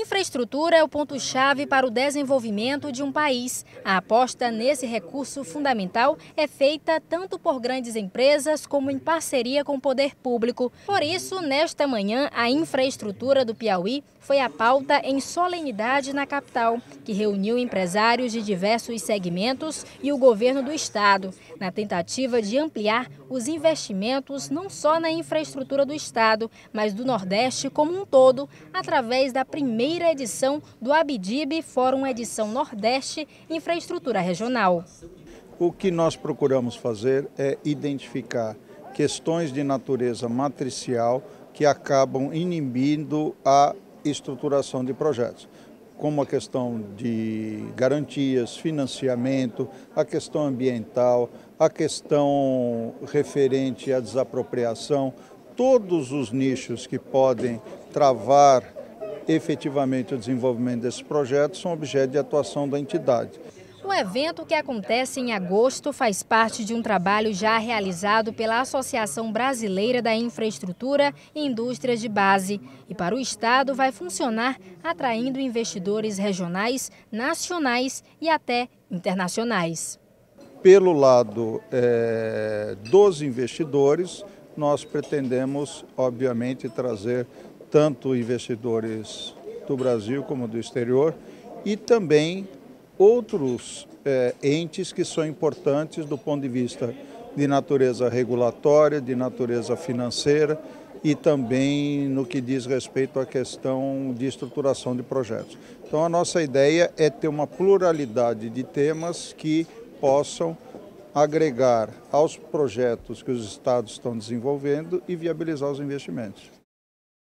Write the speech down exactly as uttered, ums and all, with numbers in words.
infraestrutura é o ponto-chave para o desenvolvimento de um país. A aposta nesse recurso fundamental é feita tanto por grandes empresas como em parceria com o poder público. Por isso, nesta manhã, a infraestrutura do Piauí foi a pauta em solenidade na capital, que reuniu empresários de diversos segmentos e o governo do estado, na tentativa de ampliar os investimentos não só na infraestrutura do estado, mas do Nordeste como um todo, através da primeira edição do Abdib Fórum Edição Nordeste Infraestrutura Regional. O que nós procuramos fazer é identificar questões de natureza matricial que acabam inibindo a estruturação de projetos, como a questão de garantias, financiamento, a questão ambiental, a questão referente à desapropriação, todos os nichos que podem travar efetivamente o desenvolvimento desses projetos são objeto de atuação da entidade. O evento, que acontece em agosto, faz parte de um trabalho já realizado pela Associação Brasileira da Infraestrutura e Indústrias de Base. E para o estado vai funcionar atraindo investidores regionais, nacionais e até internacionais. Pelo lado é, dos investidores, nós pretendemos, obviamente, trazer tanto investidores do Brasil como do exterior e também outros é, entes que são importantes do ponto de vista de natureza regulatória, de natureza financeira e também no que diz respeito à questão de estruturação de projetos. Então a nossa ideia é ter uma pluralidade de temas que possam agregar aos projetos que os estados estão desenvolvendo e viabilizar os investimentos.